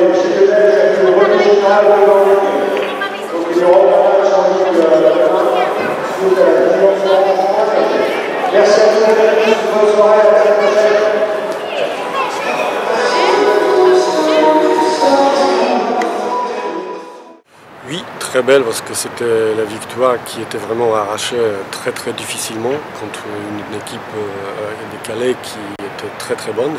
Oui, très belle parce que c'était la victoire qui était vraiment arrachée très difficilement contre une équipe des Calais qui était très bonne.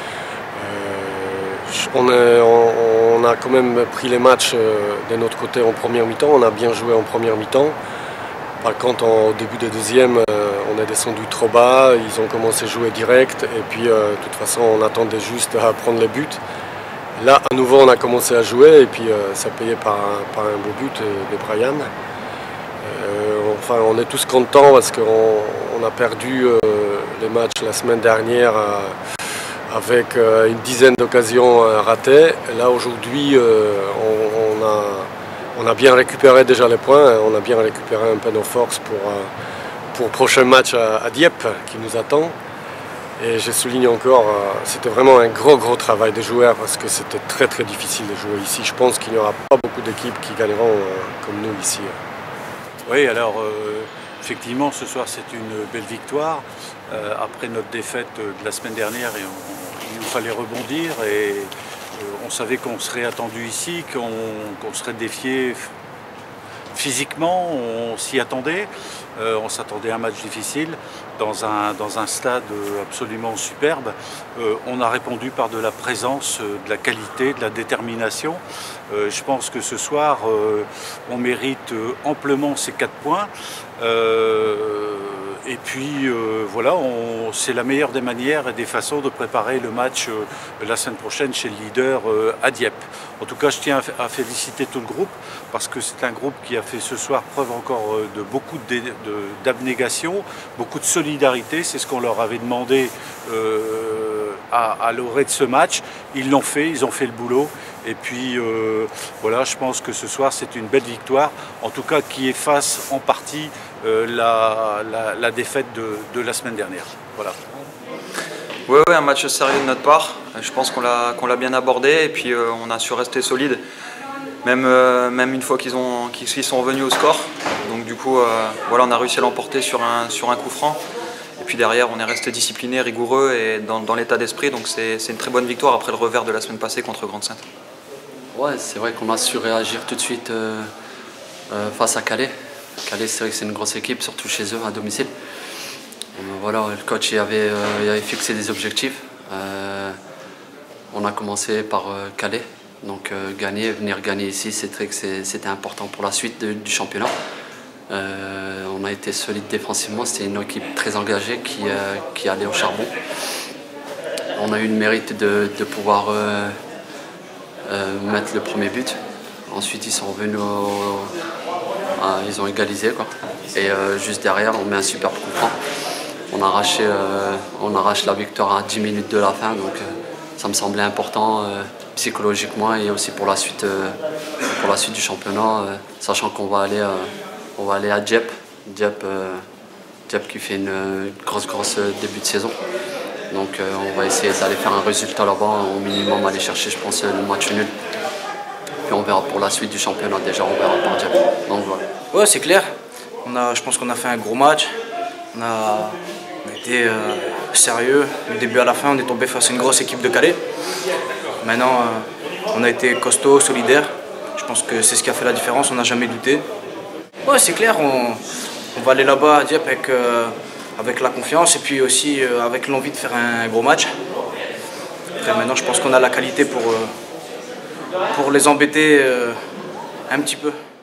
On a quand même pris les matchs de notre côté en première mi-temps, on a bien joué en première mi-temps. Par contre, au début de deuxième, on est descendu trop bas, ils ont commencé à jouer direct et puis de toute façon on attendait juste à prendre les buts. Là, à nouveau, on a commencé à jouer et puis ça payait par un beau but de Brian. Enfin, on est tous contents parce qu'on a perdu les matchs la semaine dernière avec une dizaine d'occasions ratées. Là, aujourd'hui, on a bien récupéré déjà les points, on a bien récupéré un peu nos forces pour le prochain match à Dieppe qui nous attend. Et je souligne encore, c'était vraiment un gros travail de joueurs parce que c'était très difficile de jouer ici. Je pense qu'il n'y aura pas beaucoup d'équipes qui gagneront comme nous ici. Oui, alors effectivement, ce soir c'est une belle victoire. Après notre défaite de la semaine dernière, il nous fallait rebondir et on savait qu'on serait attendu ici, qu'on serait défié physiquement, on s'y attendait. On s'attendait à un match difficile dans un stade absolument superbe. On a répondu par de la présence, de la qualité, de la détermination. Je pense que ce soir, on mérite amplement ces 4 points. Et puis voilà, c'est la meilleure des manières et des façons de préparer le match la semaine prochaine chez le leader à Dieppe. En tout cas, je tiens à féliciter tout le groupe parce que c'est un groupe qui a fait ce soir preuve encore de beaucoup d'abnégation, beaucoup de solidarité. C'est ce qu'on leur avait demandé à l'orée de ce match. Ils l'ont fait, ils ont fait le boulot. Et puis voilà, je pense que ce soir c'est une belle victoire, en tout cas qui efface en partie la défaite de la semaine dernière. Voilà. Oui, un match sérieux de notre part. Je pense qu'on l'a bien abordé et puis on a su rester solide, même une fois qu'ils sont revenus au score. Donc du coup, voilà, on a réussi à l'emporter sur un coup franc. Et puis derrière, on est resté discipliné, rigoureux et dans l'état d'esprit. Donc c'est une très bonne victoire après le revers de la semaine passée contre Grande-Synthe. Ouais, c'est vrai qu'on a su réagir tout de suite face à Calais. Calais, c'est vrai que c'est une grosse équipe, surtout chez eux, à domicile. Voilà, le coach il avait fixé des objectifs. On a commencé par Calais, donc venir gagner ici, c'est vrai que c'était important pour la suite du championnat. On a été solide défensivement, c'était une équipe très engagée qui allait au charbon. On a eu le mérite de pouvoir mettre le premier but. Ensuite, ils sont revenus ils ont égalisé, quoi. Et juste derrière, on met un super coup franc. On arrache la victoire à 10 minutes de la fin, donc ça me semblait important psychologiquement et aussi pour la suite du championnat, sachant qu'on va aller à Dieppe. Dieppe qui fait une grosse début de saison. Donc on va essayer d'aller faire un résultat là-bas, au minimum aller chercher, je pense, le match nul. Puis on verra pour la suite du championnat, déjà on verra par Dieppe. Donc voilà. Ouais, c'est clair. Je pense qu'on a fait un gros match. On a été sérieux. Du début à la fin, on est tombé face à une grosse équipe de Calais. Maintenant, on a été costaud, solidaire. Je pense que c'est ce qui a fait la différence, on n'a jamais douté. Ouais, c'est clair, on va aller là-bas à Dieppe avec la confiance et puis aussi avec l'envie de faire un gros match. Après, maintenant, je pense qu'on a la qualité pour les embêter un petit peu.